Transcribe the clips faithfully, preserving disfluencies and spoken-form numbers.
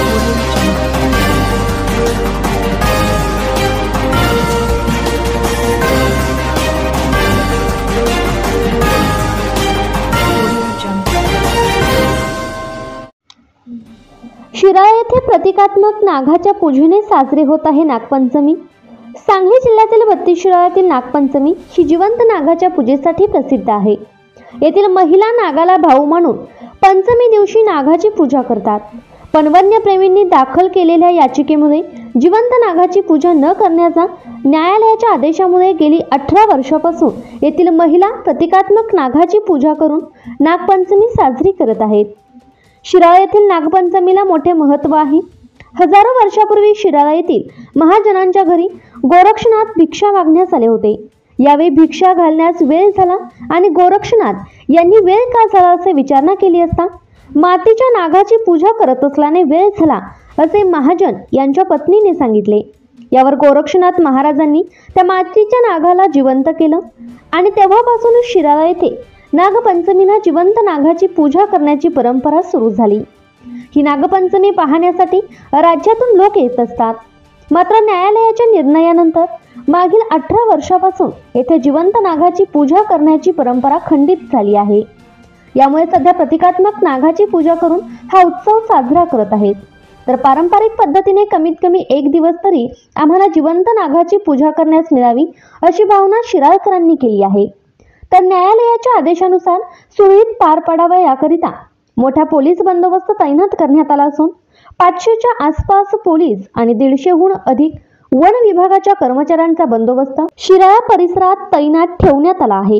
शिराळा येथे प्रतिकात्मक नागाच्या पूजेने साजरी होत आहे नागपंचमी। सांगली जिल्ह्यातील बत्तीस शिराळ्यातील नागपंचमी ही जिवंत नागाच्या पूजेसाठी प्रसिद्ध आहे। येथील महिला नागाला भाऊ मानून पंचमी दिवशी नागाची पूजा करतात। पण वन्यप्रेमींनी दाखल केलेल्या याचिकेमुळे जिवंत नागाची पूजा न करण्याचा न्यायालयाच्या आदेशामुळे गेली अठरा वर्षापासून येथील महिला प्रतिकात्मक नागाची पूजा करून नागपंचमी साजरी करत आहेत। शिराळा येथील नागपंचमीला मोठे महत्त्व आहे। हजारो वर्षापूर्वी शिराळा येथील महाजनांच्या घरी गोरक्षनाथ भिक्षा मागण्यास आले होते। यावेळी भिक्षा घालण्यास वेळ झाला आणि गोरक्षनाथ यांनी वेळ का झाला असे विचारणा केली असता मातीच्या नागाची पूजा करत असल्याने वेळ झाला असे महाजन यांच्या पत्नीने सांगितले। यावर गोरक्षनाथ महाराजांनी त्या मातीच्या नागाला जिवंत केलं आणि तेव्हापासून शिराळा येथे नागपंचमीला जिवंत नागाची पूजा करण्याची परंपरा सुरू झाली। ही नागपंचमी पाहण्यासाठी राज्यातून लोक येत असतात। मात्र न्यायालयाच्या निर्णयानंतर मागील अठरा वर्षापासून येथे जिवंत नागाची पूजा करण्याची परंपरा खंडित झाली आहे। यामुळे सध्या प्रतिकात्मक नागाची पूजा करून हा उत्सव साजरा करत आहेत। तर पारंपरिक पद्धतीने कमीत कमी एक दिवस तरी आम्हाला जिवंत नागाची पूजा करण्यास मिळावी अशी भावना शिराळकरांनी केली आहे। तर न्यायालयाच्या आदेशानुसार सुरळीत पार पडावा याकरिता मोठा पोलीस बंदोबस्त तैनात करण्यात आला असून पाचशेच्या आसपास पोलीस आणि दीडशेहून अधिक वन विभागाच्या कर्मचाऱ्यांचा बंदोबस्त शिराळा परिसरात तैनात ठेवण्यात आला आहे।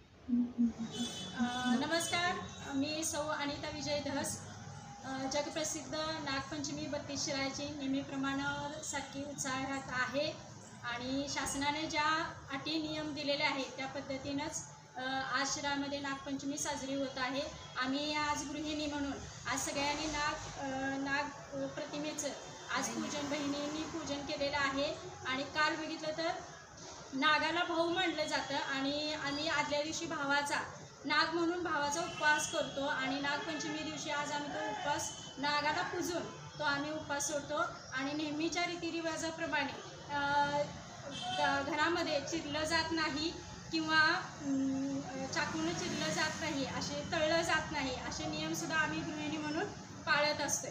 नमस्कार, मी सौ अनिता विजय धस। जगप्रसिद्ध नागपंचमी बत्तीस शिराळ्याची नेहमीप्रमाणे सारखी उत्साहात आहे आणि शासनाने ज्या अटी नियम दिलेले आहेत त्या पद्धतीनेच आज शिराळ्यामध्ये नागपंचमी साजरी होत आहे। आम्ही आज गृहिणी म्हणून आज सगळ्यांनी नाग नाग प्रतिमेचं आज पूजन बहिणींनी पूजन केलेलं आहे आणि काल बघितलं तर नागाला भाऊ मानलं जातं आणि आम्ही आदल्या दिवशी भावाचा नाग म्हणून भावाचा उपवास करतो आणि नागपंचमी दिवशी आज आम्ही तो उपवास नागाला पूजून तो आम्ही उपवास सोडतो आणि नेहमीच्या रीतिरिवाजाप्रमाणे घरामध्ये चिरलं जात नाही किंवा चाकून चिरलं जात नाही, असे तळलं जात नाही, असे नियमसुद्धा आम्ही गृहिणी म्हणून पाळत असतोय।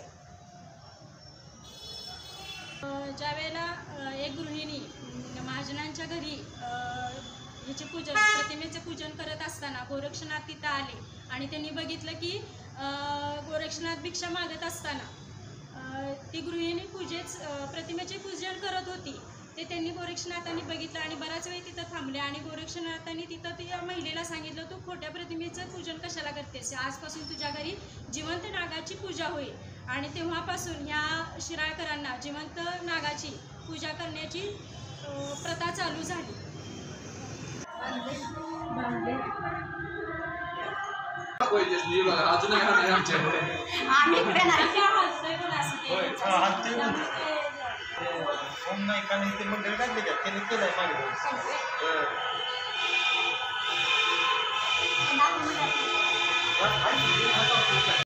ज्या वेळेला एक गृहिणी महाजनांच्या घरी ह्याचे पूजन प्रतिमेचे पूजन करत असताना गोरक्षनाथ तिथं आले आणि त्यांनी बघितलं की गोरक्षनाथ भिक्षा मागत असताना ती गृहिणी पूजेच प्रतिमेचे पूजन करत होती। ते त्यांनी गोरक्षनाथांनी बघितलं आणि बराच वेळ तिथं थांबले आणि गोरक्षनाथांनी तिथं त्या महिलेला सांगितलं, तू खोट्या प्रतिमेचं पूजन कशाला करतेस, आजपासून तुझ्या घरी जिवंत नागाची पूजा होईल। आणि तेव्हापासून ह्या शिराळकरांना जिवंत नागाची पूजा करण्याची प्रथा चालू झाली। नाही का नाही ते मंडळ काढले का त्याने केलंय मागे